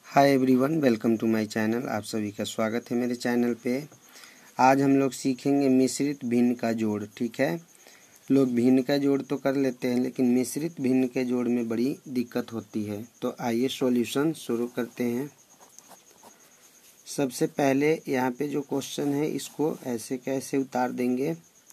Hi everyone, welcome to my channel. आप सभी का स्वागत है मेरे चैनल पे। आज हम लोग सीखेंगे मिश्रित भिन्न का जोड़। ठीक है, लोग भिन्न का जोड़ तो कर लेते हैं, लेकिन मिश्रित भिन्न के जोड़ में बड़ी दिक्कत होती है। तो आइए सॉल्यूशन शुरू करते हैं। सबसे पहले यहाँ पे जो क्वेश्चन है इसको ऐसे कैसे उतार देंगे।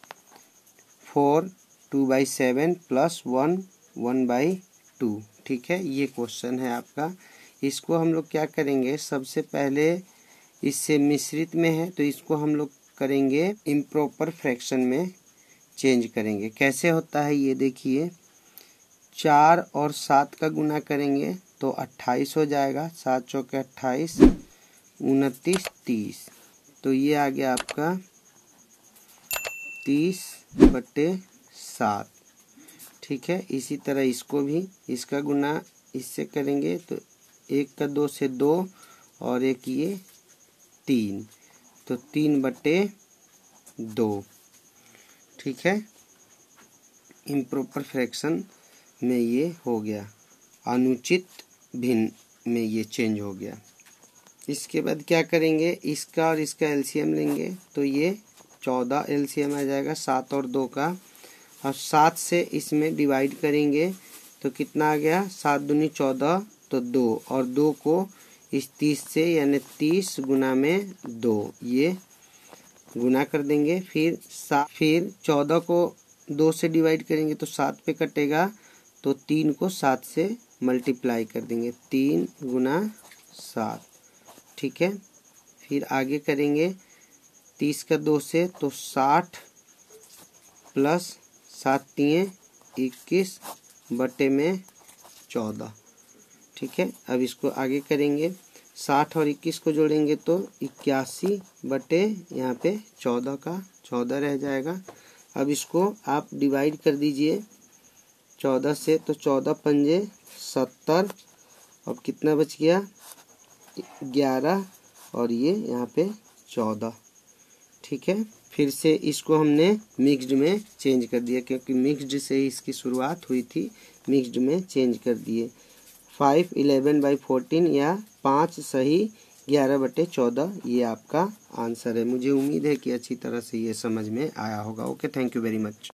4 2/7 प्लस 1 1/2। ठीक है, ये क्वेश्चन है आपका। इसको हम लोग क्या करेंगे, सबसे पहले इससे मिश्रित में है तो इसको हम लोग करेंगे इम्प्रॉपर फ्रैक्शन में चेंज करेंगे। कैसे होता है ये देखिए, 4 और 7 का गुना करेंगे तो 28 हो जाएगा। 7 चौके 28, 29 30। तो ये आ गया आपका 30/7। ठीक है, इसी तरह इसको भी इसका गुना इससे करेंगे तो 1 का 2 से 2 और एक ये 3, तो 3/2। ठीक है, इम्प्रॉपर फ्रैक्शन में ये हो गया, अनुचित भिन्न में ये चेंज हो गया। इसके बाद क्या करेंगे, इसका और इसका एलसीएम लेंगे तो ये 14 एलसीएम आ जाएगा 7 और 2 का। और 7 से इसमें डिवाइड करेंगे तो कितना आ गया, 7 दूनी 14, तो 2 और 2 को इस 30 से यानी 30 गुना में 2 ये गुना कर देंगे। फिर 14 को 2 से डिवाइड करेंगे तो 7 पे कटेगा, तो 3 को 7 से मल्टीप्लाई कर देंगे, 3 गुना 7। ठीक है, फिर आगे करेंगे 30 का 2 से तो 60 प्लस 7 3 21 बटे में 14। ठीक है, अब इसको आगे करेंगे, 60 और 21 को जोड़ेंगे तो 81 बटे यहाँ पे 14 का 14 रह जाएगा। अब इसको आप डिवाइड कर दीजिए 14 से, तो 14 पंजे 70। अब कितना बच गया, 11 और ये यहाँ पे 14। ठीक है, फिर से इसको हमने मिक्स्ड में चेंज कर दिया, क्योंकि मिक्स्ड से ही इसकी शुरुआत हुई थी, मिक्स्ड में चेंज कर दिए। 5 11/14 या 5 सही 11/14 ये आपका आंसर है। मुझे उम्मीद है कि अच्छी तरह से ये समझ में आया होगा। Okay, thank you very much.